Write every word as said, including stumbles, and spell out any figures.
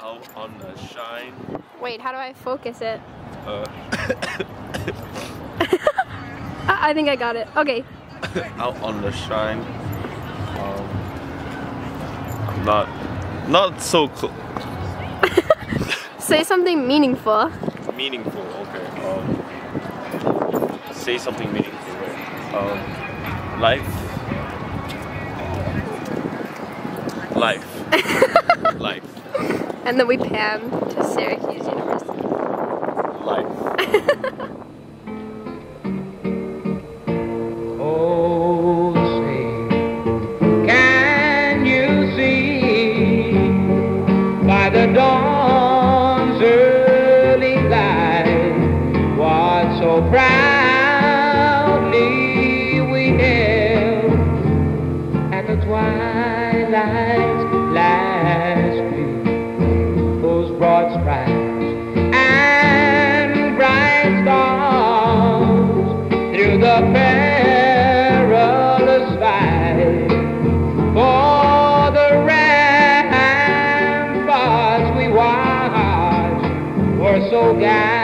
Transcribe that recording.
Out on the shine. Wait, how do I focus it? Uh. I, I think I got it. Okay. Out on the shine. Um, not, not so close. Say something meaningful. Meaningful. Okay. Um, say something meaningful. Um, life. Life. Life. And then we pan to Syracuse University. Life. Oh, say, can you see by the dawn's early light what so proudly we held, and the twilight's last view, those broad stripes and bright stars through the perilous fight, for the ramparts we watched were so guided.